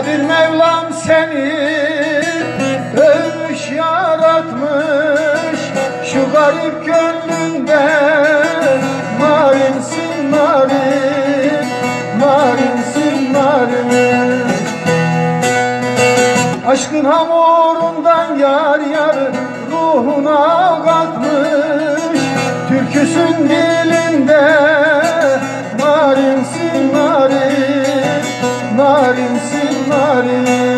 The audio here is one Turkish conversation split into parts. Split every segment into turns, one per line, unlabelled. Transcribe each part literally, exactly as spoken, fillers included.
bir Mevlam seni övmüş yaratmış, şu garip gönlünde narinsin narin, narinsin narin. Aşkın hamurundan yar yar ruhuna katmış, türküsün dilinde narinsin narin, narinsin narin.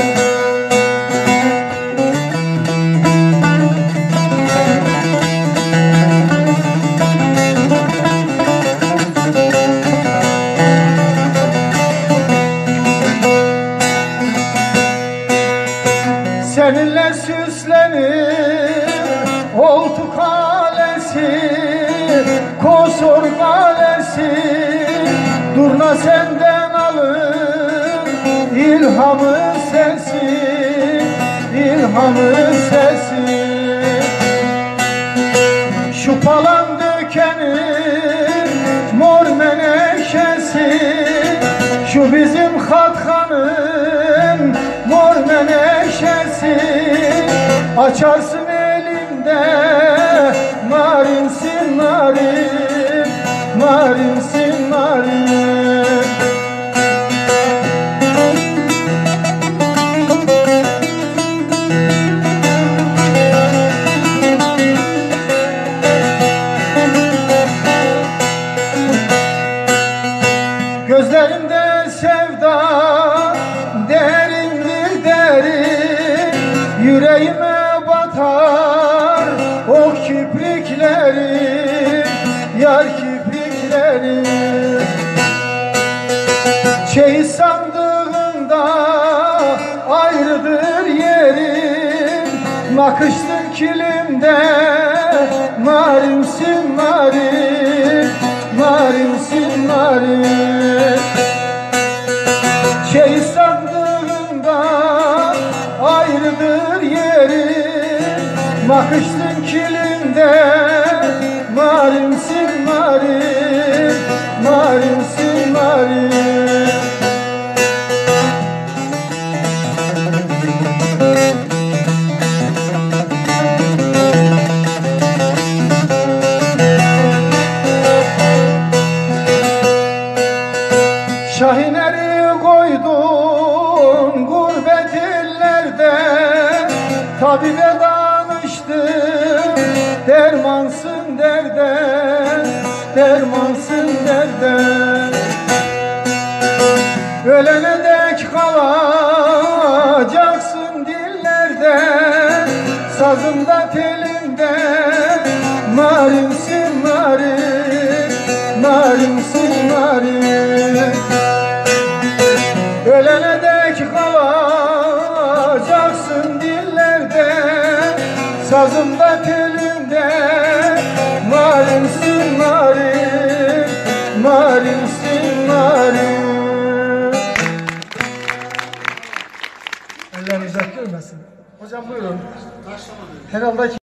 Seninle süslenir Oltu Kalesi, Kosor Kalesi, Durna senden alır ilhamı sesi, ilhamı sesi. Şu palan dökenin mor menekşesi, şu bizim Hatkan'ın mor menekşesi. Açarsın elinde narinsin narin, narinsin narin. Gözlerinde sevda derindir derin, yüreğime batar o kiprikleri, yar kiprikleri. Çeyiz sandığında ayrıdır yerin, nakıştın kilimde narinsin narin, narinsin narin. Çeyiz sandığında ayrıdır yerin, nakıştın kilimde narinsin narin, narinsin narin. Şahineri koydun gurbet illerde, tabibe danıştım dermansın derde, dermansın derde. Ölene dek kalacaksın dillerde, sazımda telimde narinsin narin, narinsin narin. Ölene dek kalacaksın dillerde, sazımda telimde narinsin narin, narinsin narin. Elleriniz görmesin. Hocam buyurun. Herhalde ki